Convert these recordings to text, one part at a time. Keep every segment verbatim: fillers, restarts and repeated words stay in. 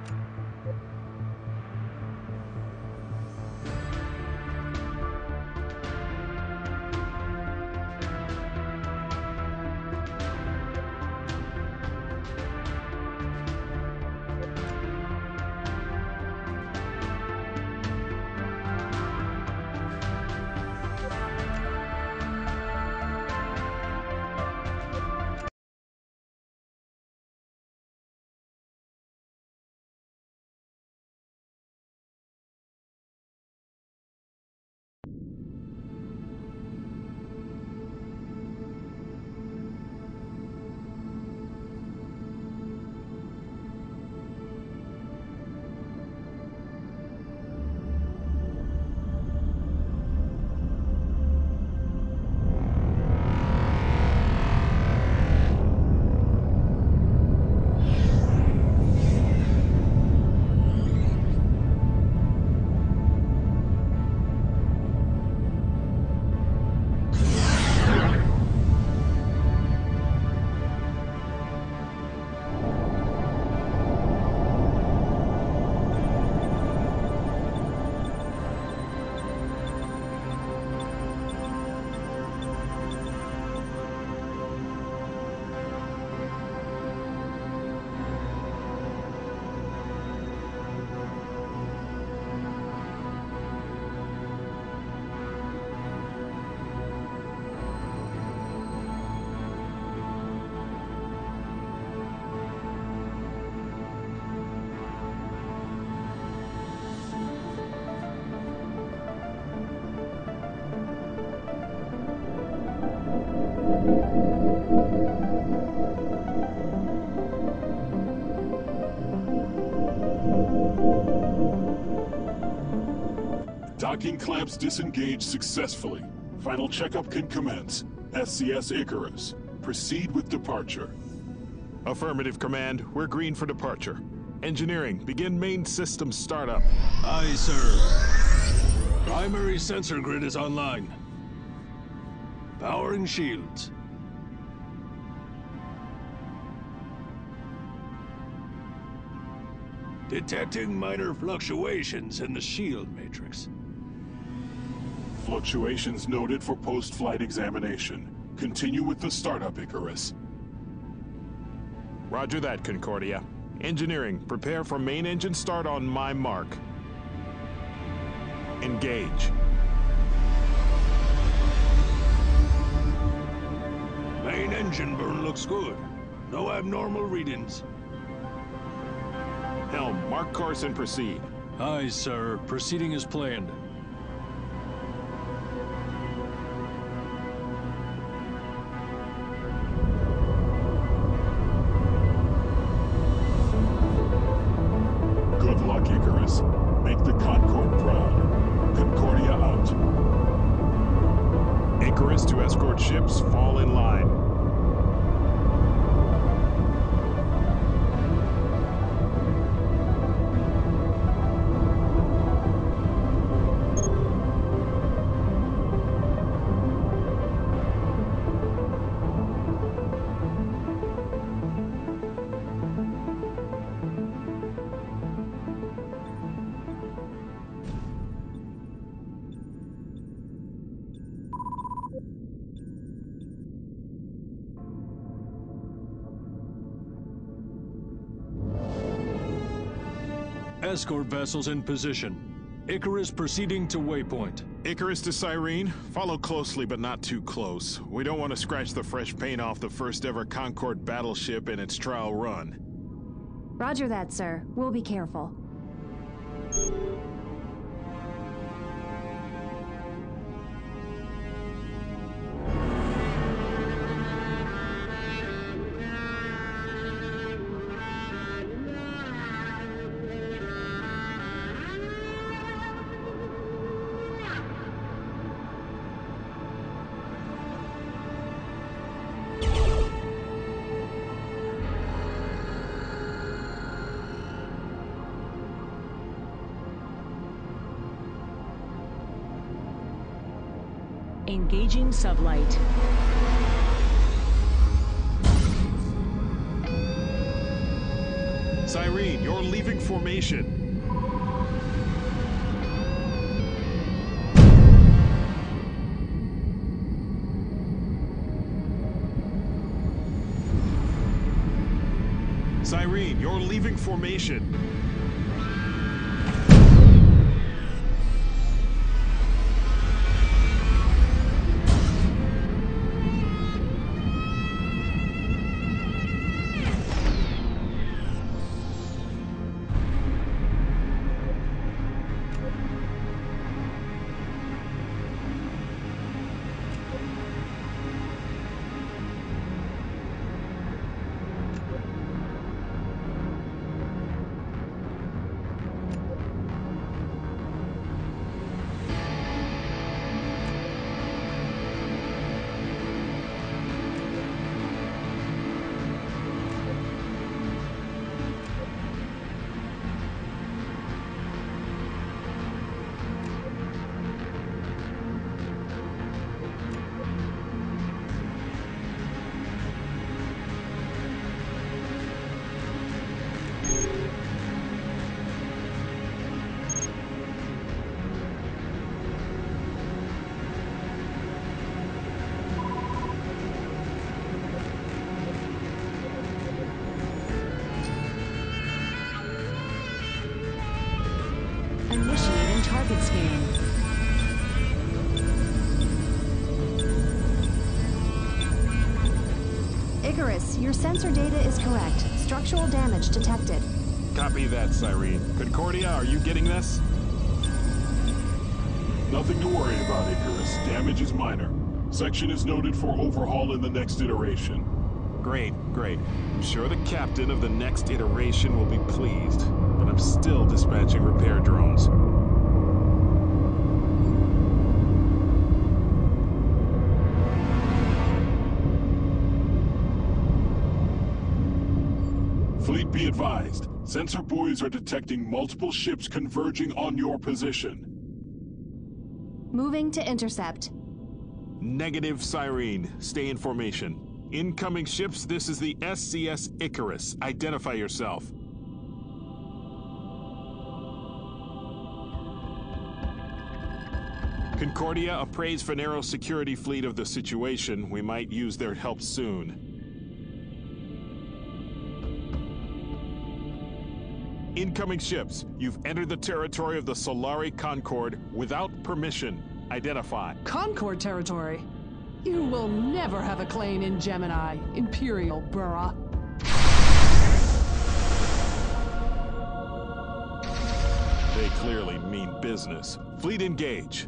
Docking clamps disengaged successfully. Final checkup can commence. S C S Icarus. Proceed with departure. Affirmative, Command. We're green for departure. Engineering, begin main system startup. Aye, sir. Primary sensor grid is online. Powering shields. Detecting minor fluctuations in the shield matrix. Fluctuations noted for post-flight examination. Continue with the startup, Icarus. Roger that, Concordia. Engineering, prepare for main engine start on my mark. Engage. Main engine burn looks good. No abnormal readings. Helm, mark course and proceed. Aye, sir. Proceeding as planned. Good luck, Icarus. Make the Concord proud. Concordia out. Icarus to escort ships, fall in line. Escort vessels in position. Icarus proceeding to waypoint. Icarus to Cyrene. Follow closely, but not too close. We don't want to scratch the fresh paint off the first ever Concord battleship in its trial run. Roger that, sir. We'll be careful. Engaging sublight. Cyrene, you're leaving formation. Cyrene, you're leaving formation. Initiating target scan. Icarus, your sensor data is correct. Structural damage detected. Copy that, Cyrene. Concordia, are you getting this? Nothing to worry about, Icarus. Damage is minor. Section is noted for overhaul in the next iteration. Great, great. I'm sure the captain of the next iteration will be pleased, but I'm still dispatching repair drones. Fleet, be advised. Sensor buoys are detecting multiple ships converging on your position. Moving to intercept. Negative, Cyrene. Stay in formation. Incoming ships, this is the S C S Icarus. Identify yourself. Concordia, appraise Venero security fleet of the situation. We might use their help soon. Incoming ships, you've entered the territory of the Solari Concord without permission. Identify. Concord territory? You will never have a claim in Gemini, Imperial Burra. They clearly mean business. Fleet engage.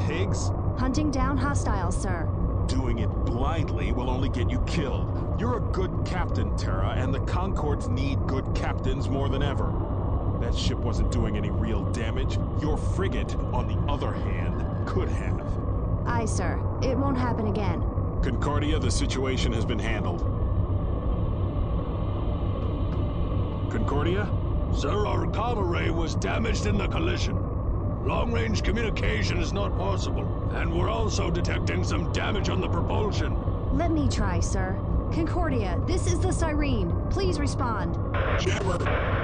pigs? Hunting down hostiles, sir. Doing it blindly will only get you killed. You're a good captain, Terra, and the Concords need good captains more than ever. That ship wasn't doing any real damage. Your frigate, on the other hand, could have. Aye, sir. It won't happen again. Concordia, the situation has been handled. Concordia? Sir, our comm array was damaged in the collision. Long-range communication is not possible, and we're also detecting some damage on the propulsion. Let me try, sir. Concordia, this is the Cyrene. Please respond. Jammer!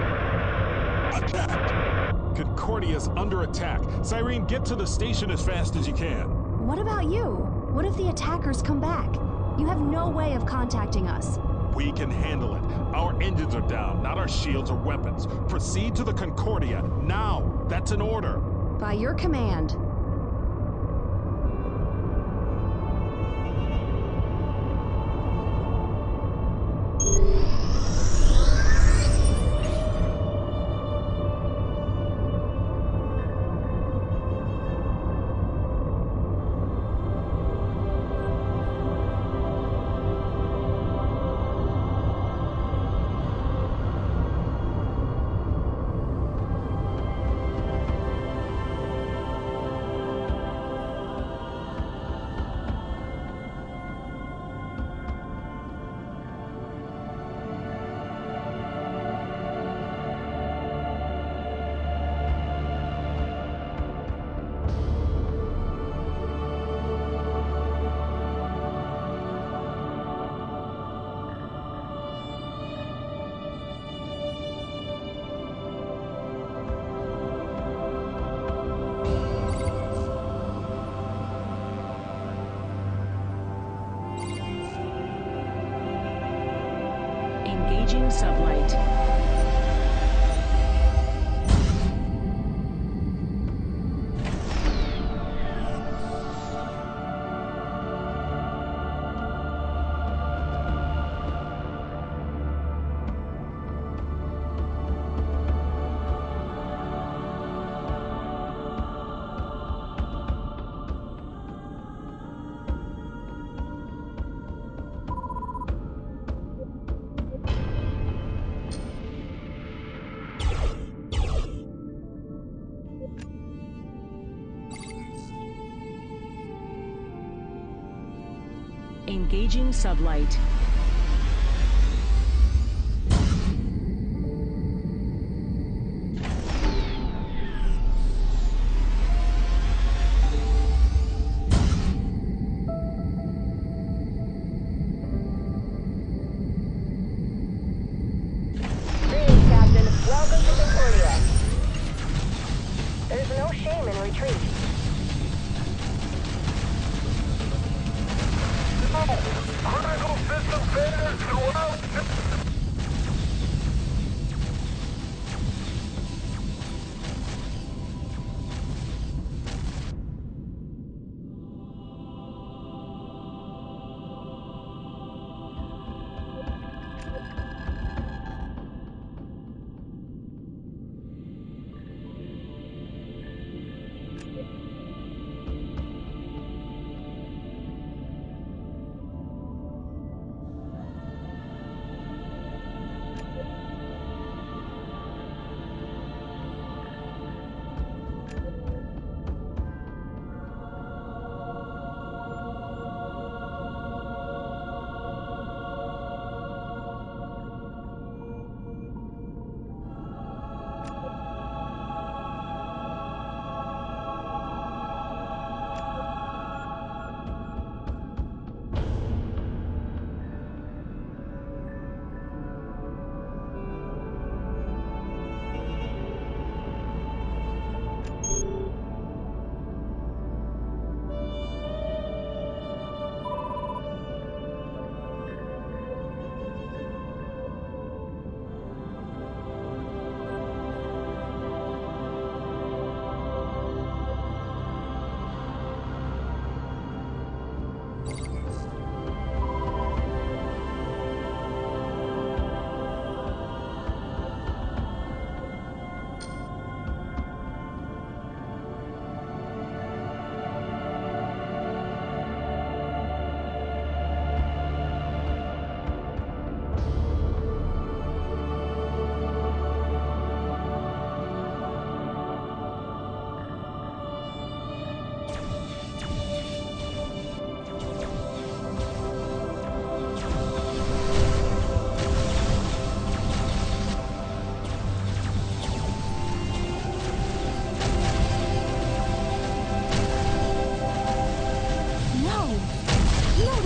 Attack! Concordia's under attack. Cyrene, get to the station as fast as you can. What about you? What if the attackers come back? You have no way of contacting us. We can handle it. Our engines are down, not our shields or weapons. Proceed to the Concordia, now! That's an order. By your command. Engaging sublight. Engaging sublight. Greetings, Captain. Welcome to Concordia. There's no shame in retreat. Critical system failures throughout.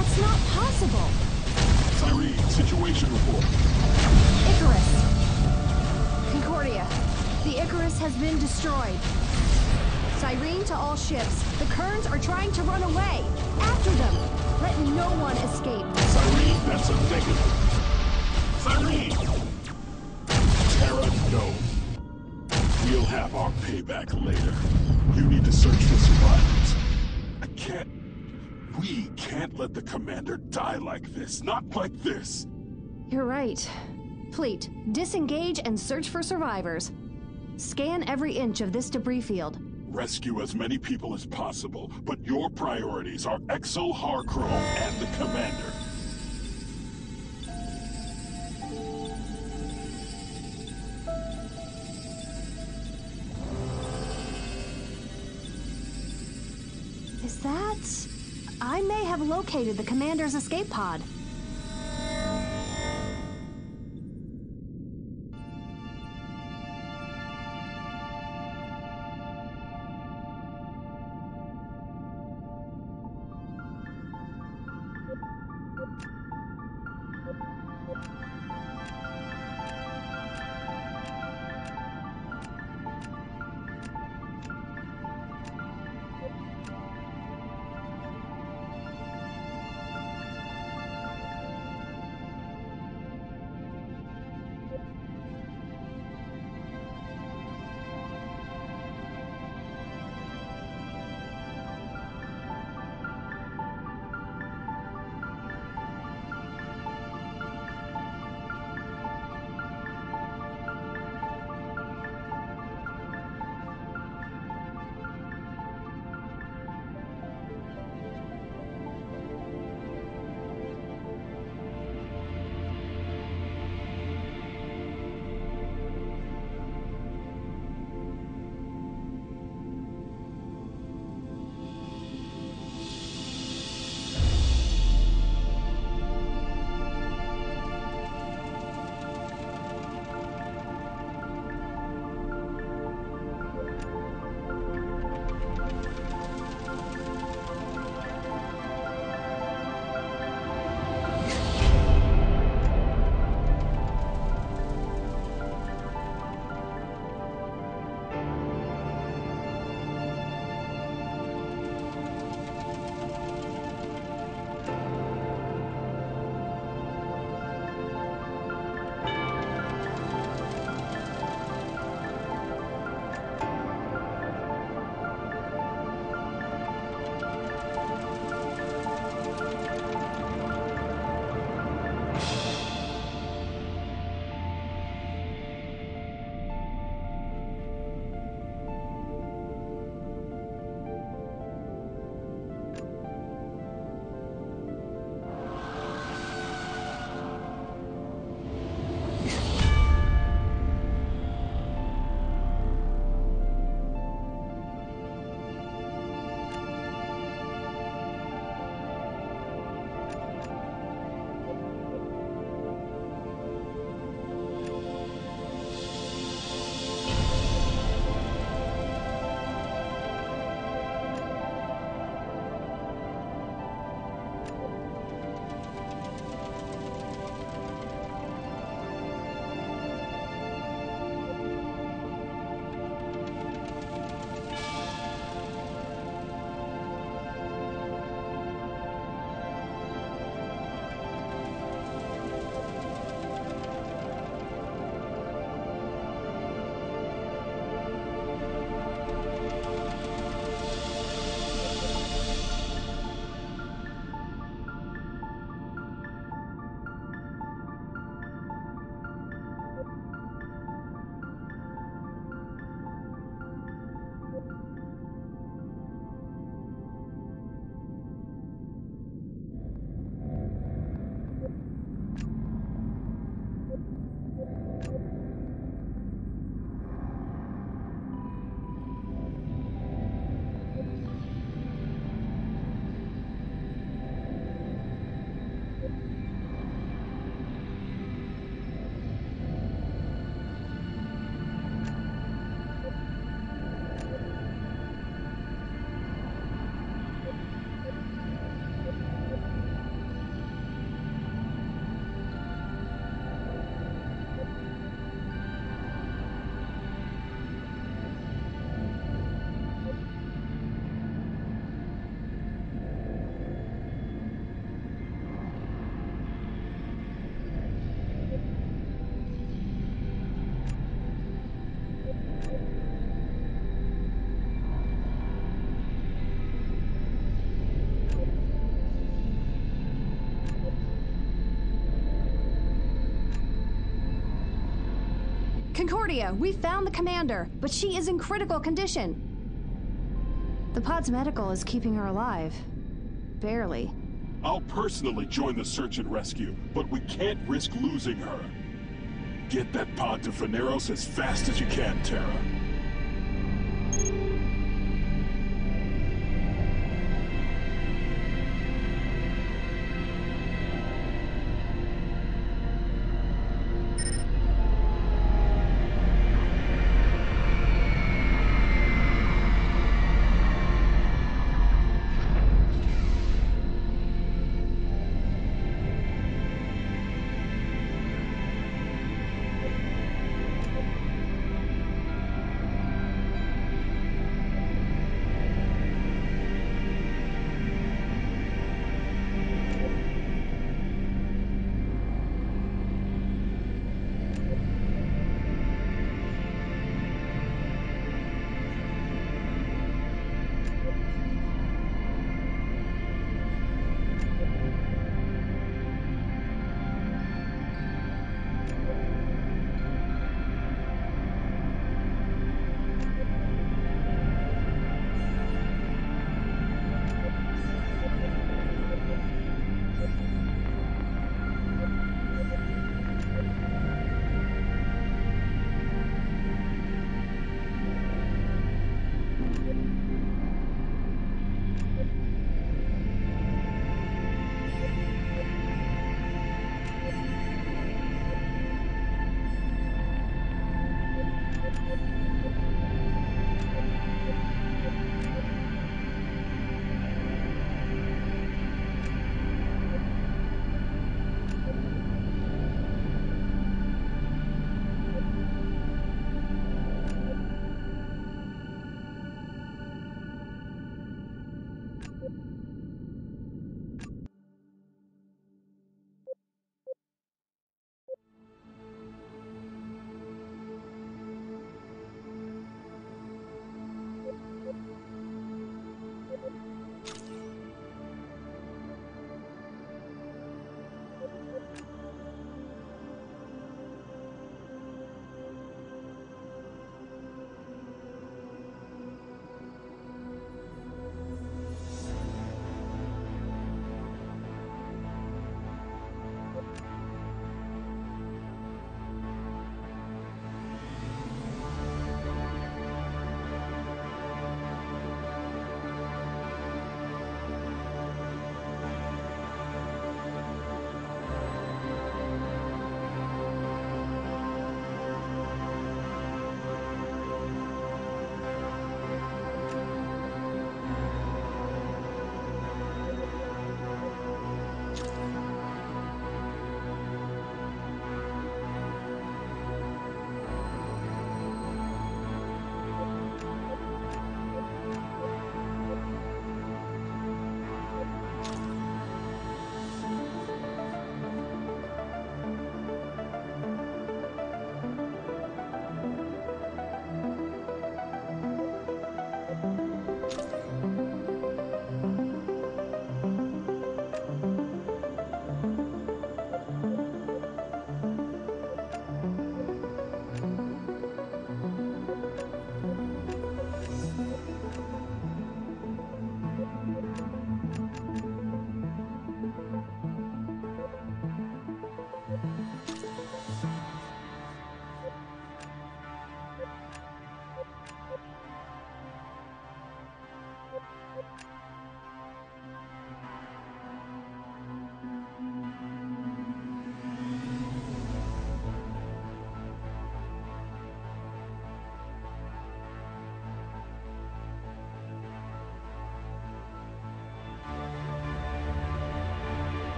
That's not possible. Cyrene, situation report. Icarus. Concordia. The Icarus has been destroyed. Cyrene to all ships. The Kerns are trying to run away. After them. Let no one escape. Cyrene, that's a negative. Cyrene! Terra, no. We'll have our payback later. You need to search for survivors. I can't... We can't let the commander die like this. Not like this. You're right. Fleet, disengage and search for survivors. Scan every inch of this debris field. Rescue as many people as possible, but your priorities are Exo Harchrome and the commander. Is that... I may have located the commander's escape pod. Concordia, we found the commander, but she is in critical condition. The pod's medical is keeping her alive. Barely. I'll personally join the search and rescue, but we can't risk losing her. Get that pod to Faneros as fast as you can, Terra.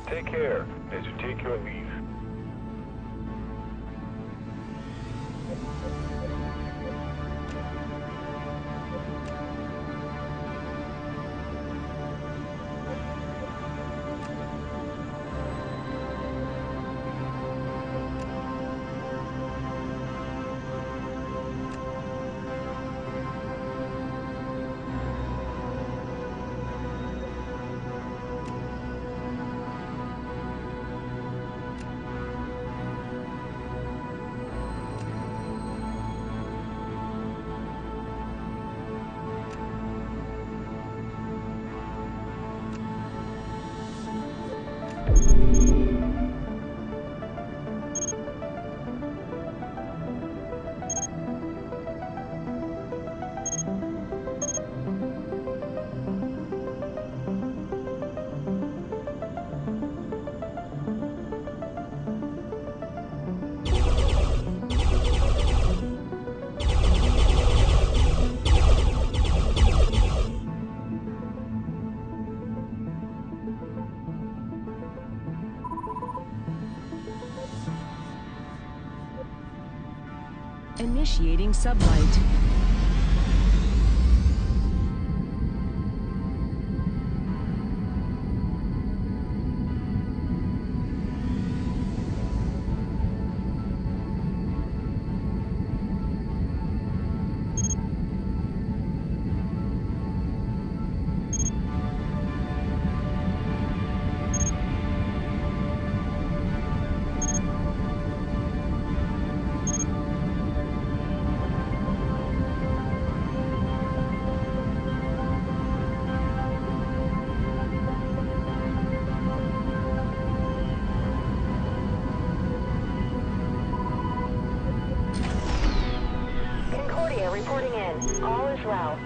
Take care as you take your leave. Initiating sublight. Concordia reporting in. All is well.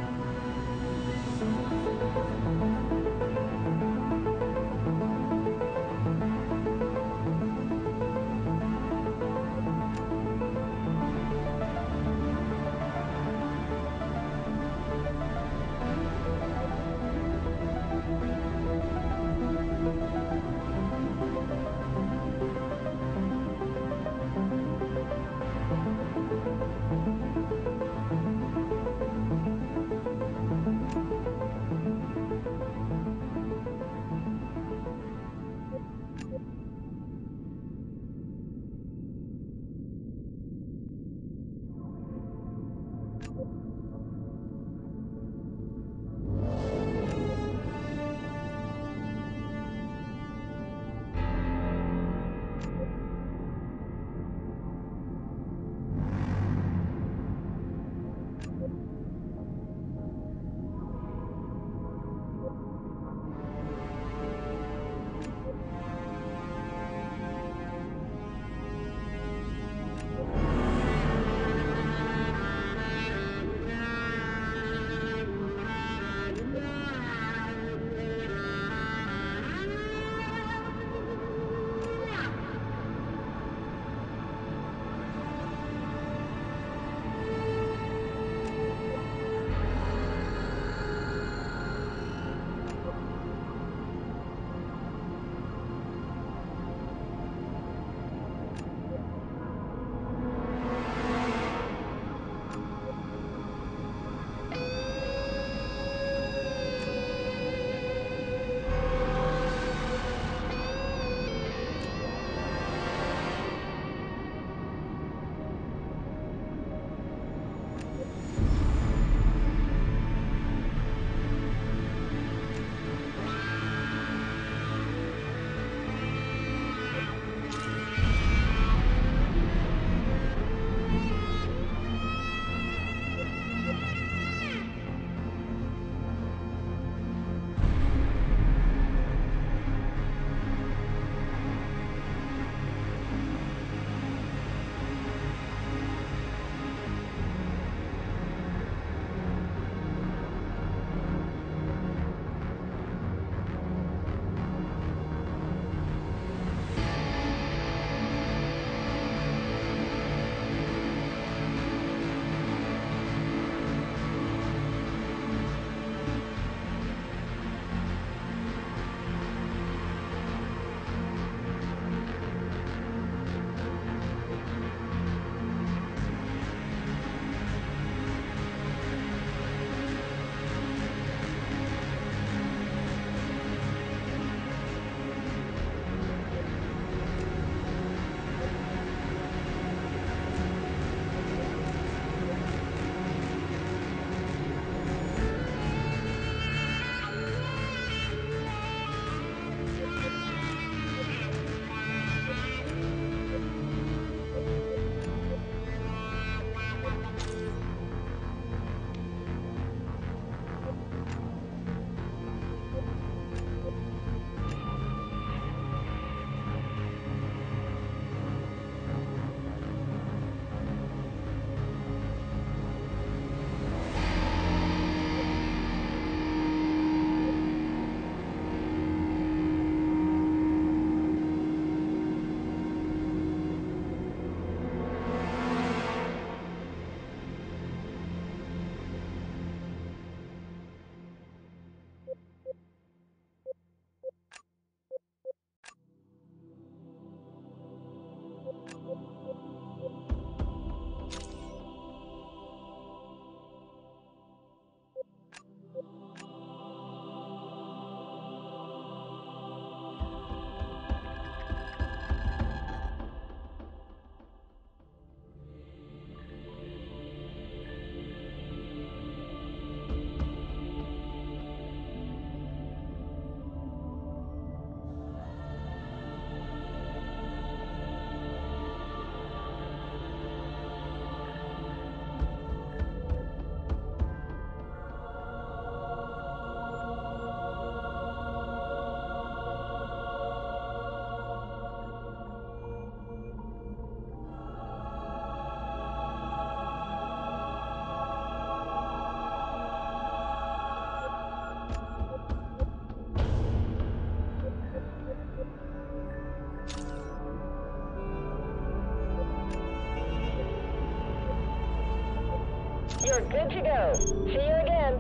You're good to go. See you again.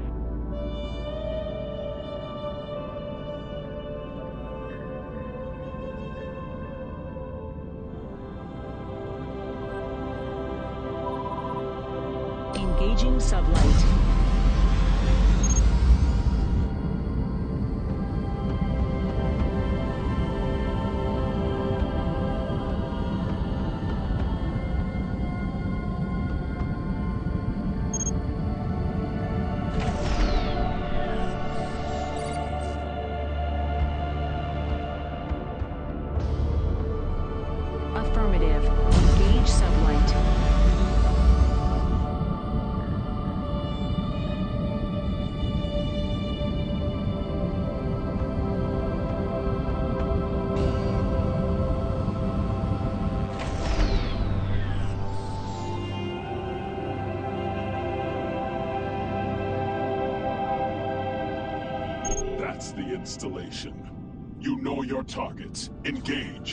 Engaging sublight. Affirmative. Engage sublight. That's the installation. You know your targets. Engage.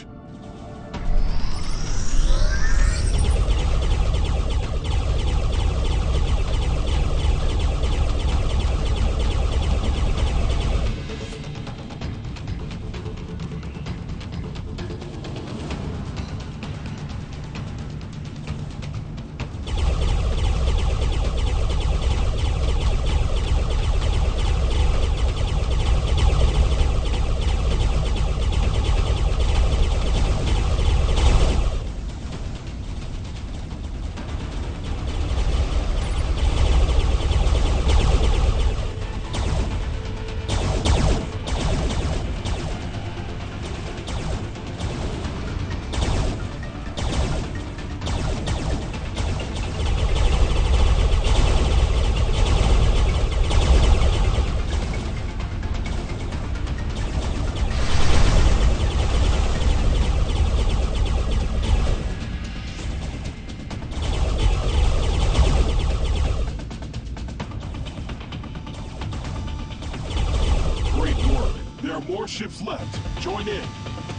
More ships left. Join in.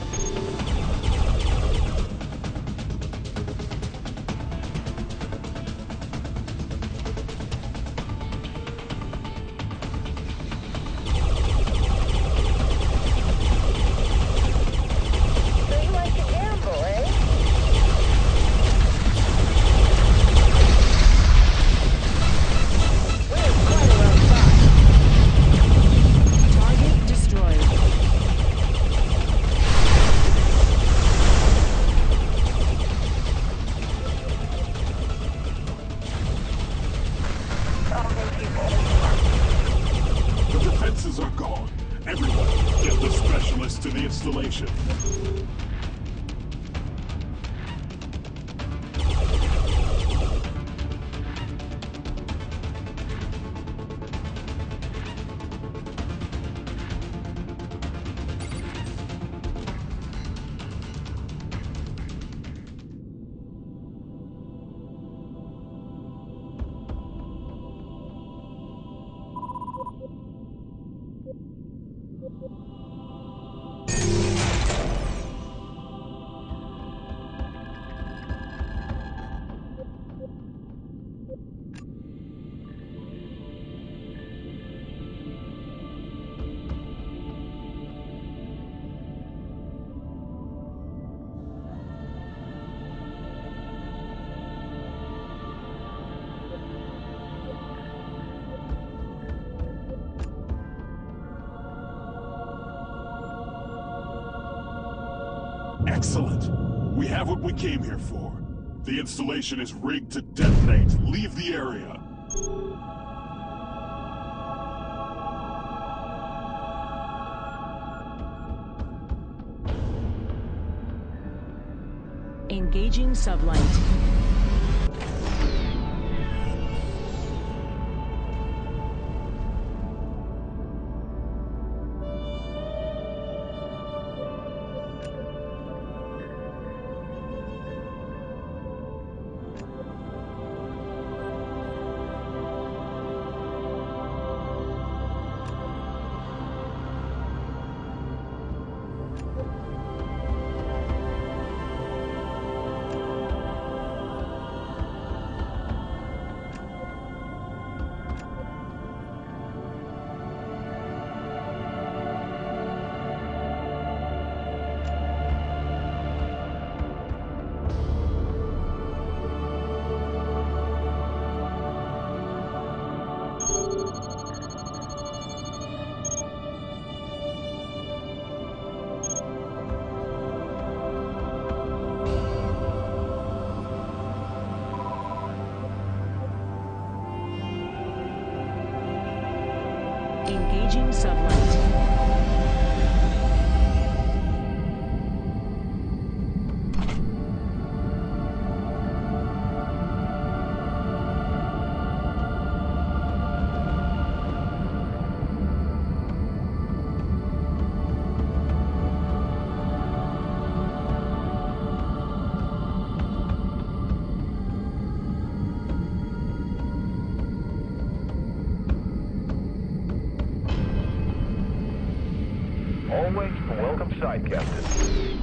So you like to gamble, eh? We're quite a rough spot. Target destroyed. The defenses are gone. Everyone, get the specialists to the installation. Excellent. We have what we came here for. The installation is rigged to detonate. Leave the area. Engaging sublight. Always a welcome sight, Captain.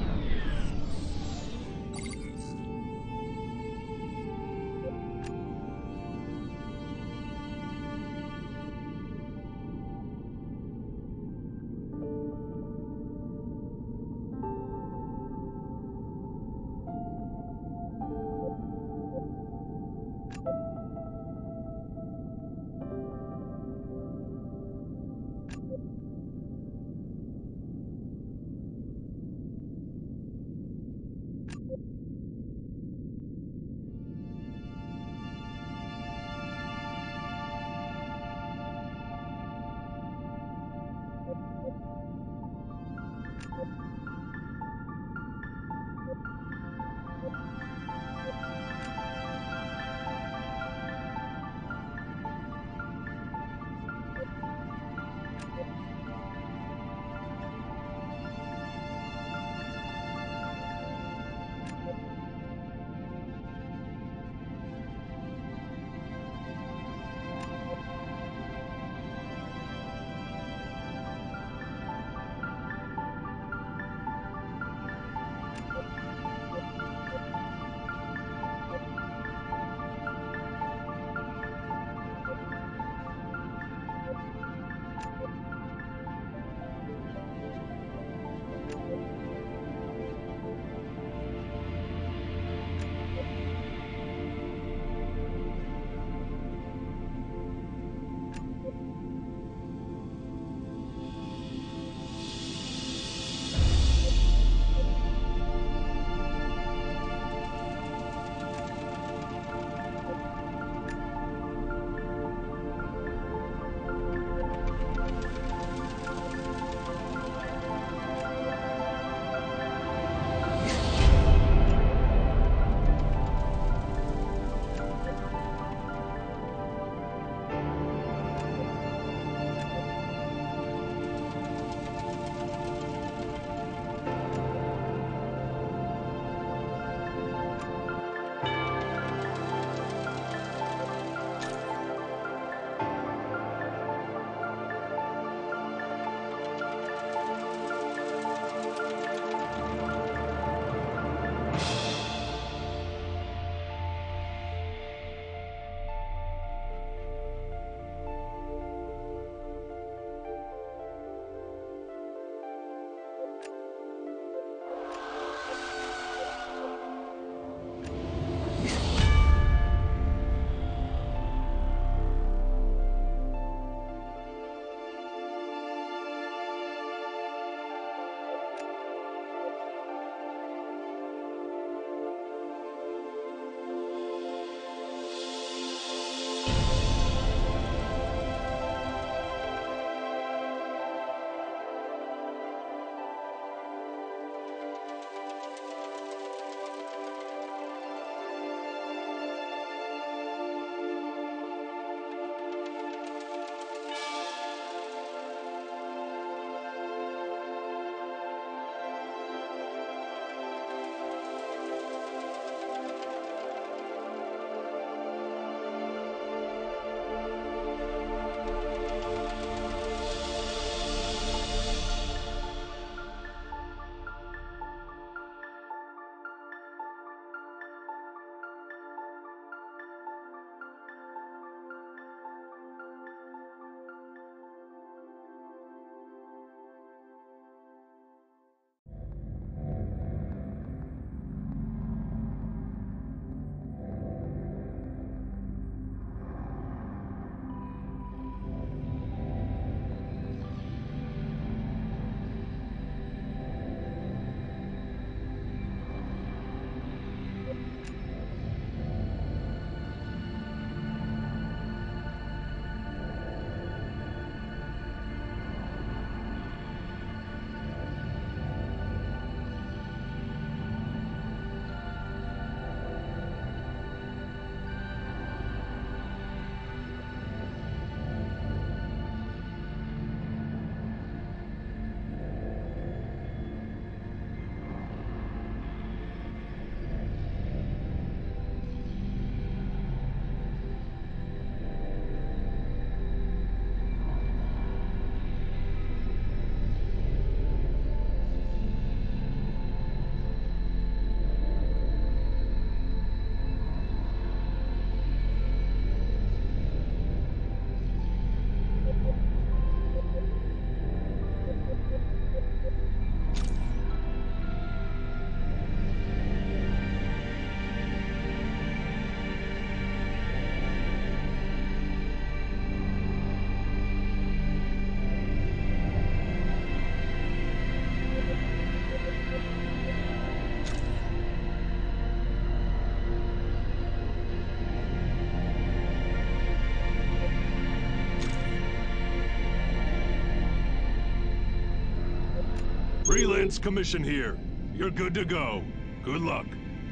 Freelance commission here. You're good to go. Good luck.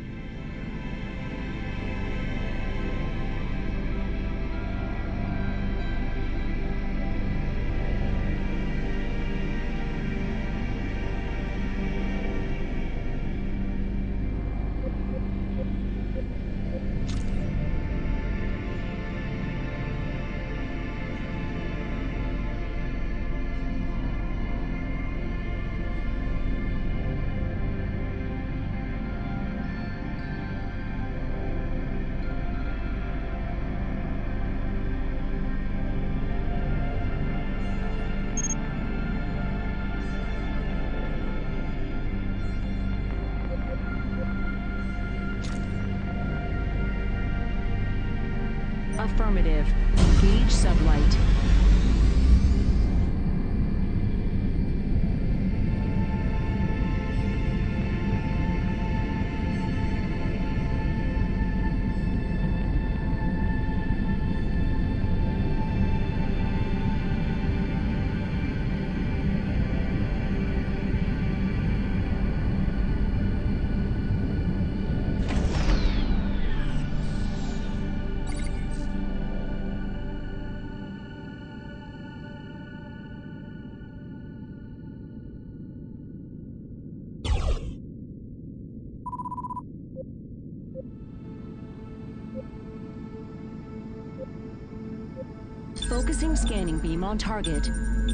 Affirmative. Engage sublight. Focusing scanning beam on target.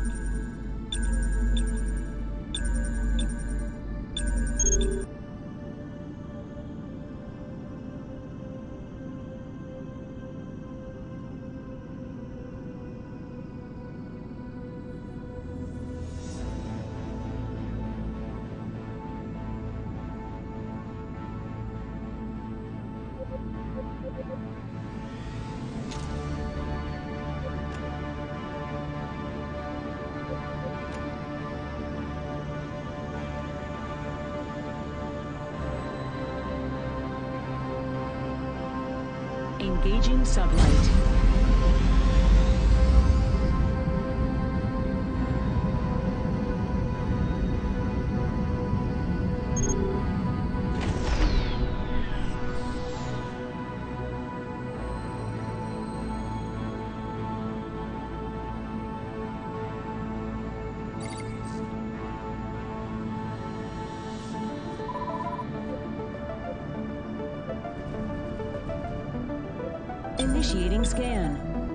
Engaging sublight. Initiating scan.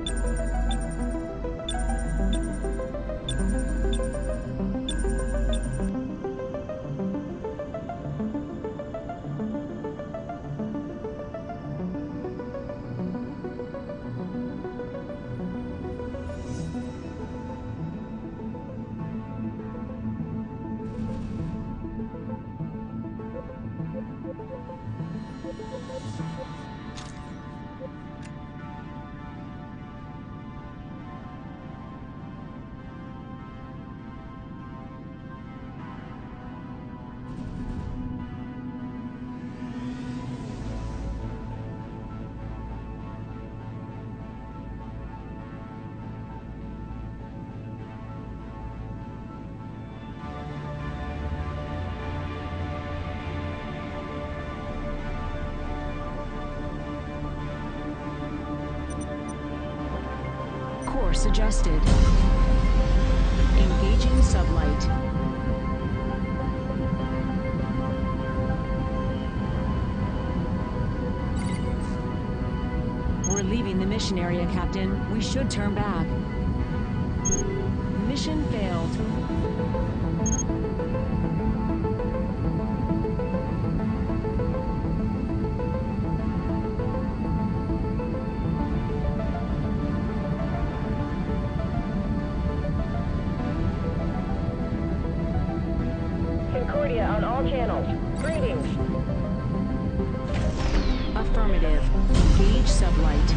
Course adjusted. Engaging sublight. We're leaving the mission area, Captain. We should turn back. Mission failed. Concordia on all channels. Greetings. Affirmative. Engage sublight.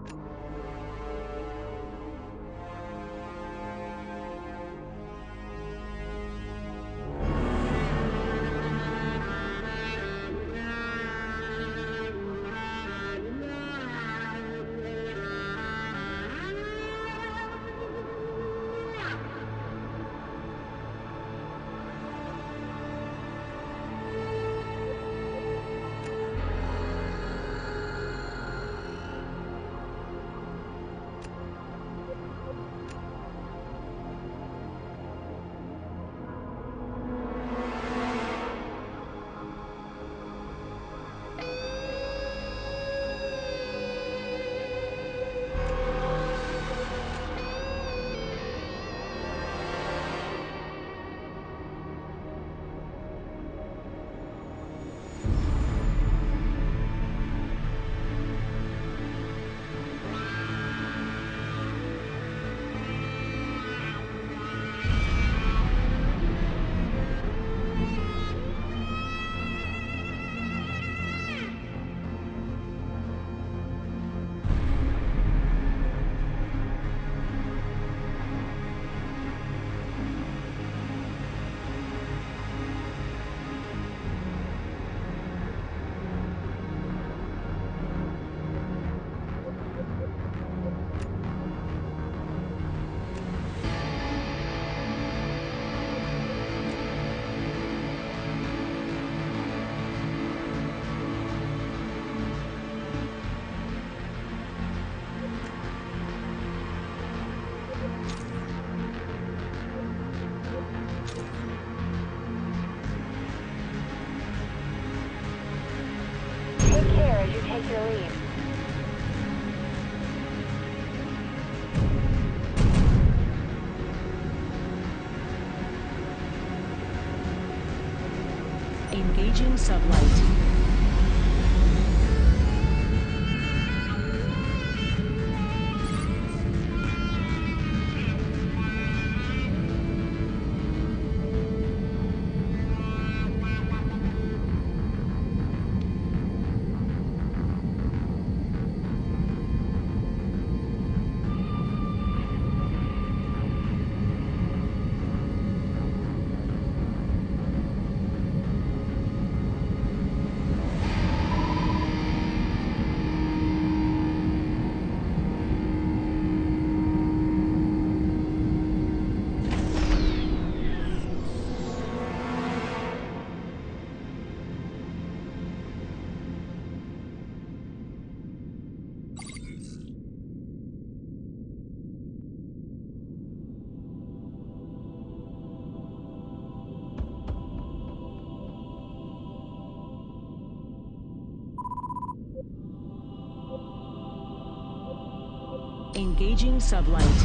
Take your leave. Engaging sublight. Engaging sublight.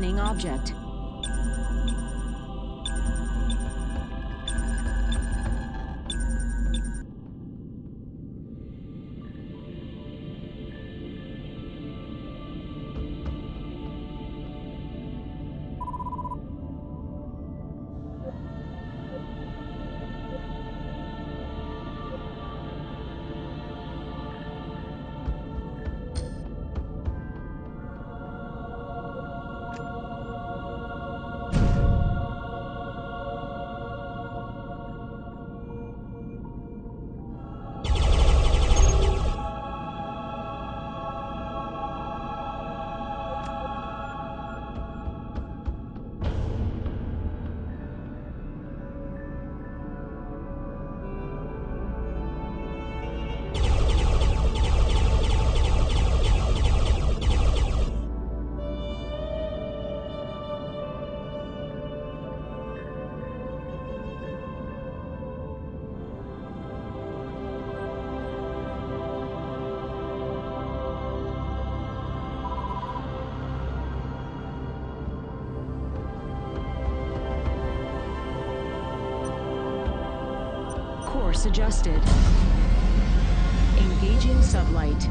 Scanning object. Course adjusted. Engaging sublight.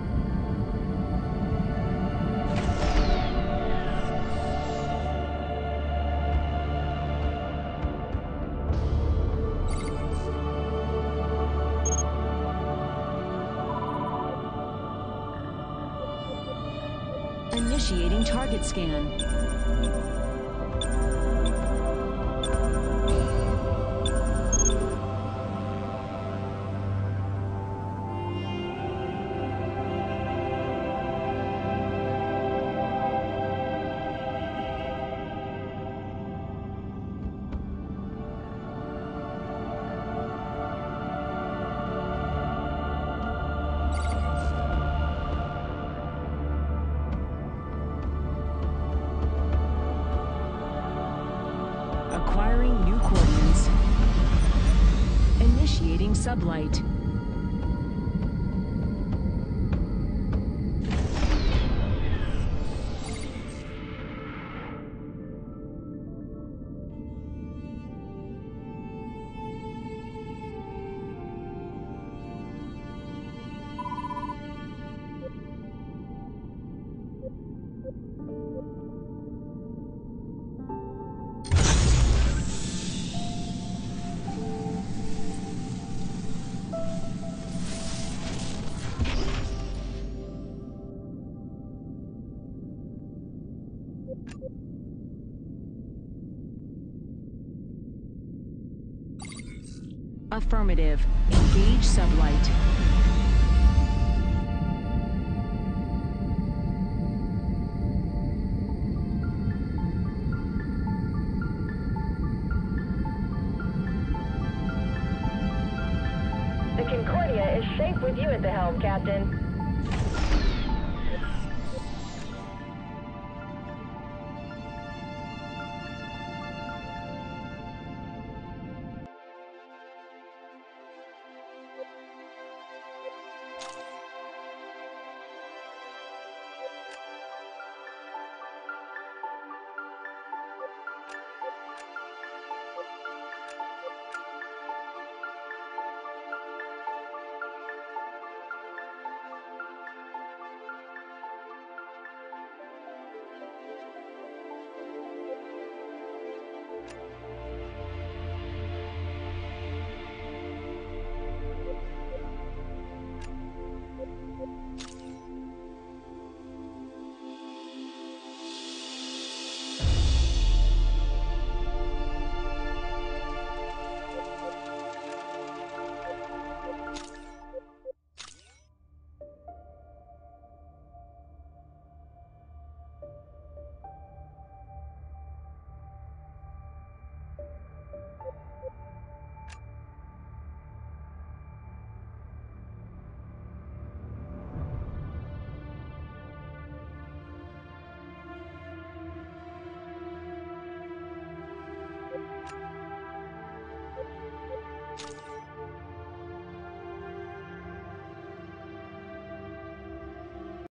Initiating target scan. Acquiring new coordinates. Initiating sublight. Affirmative. Engage sublight. The Concordia is safe with you at the helm, Captain.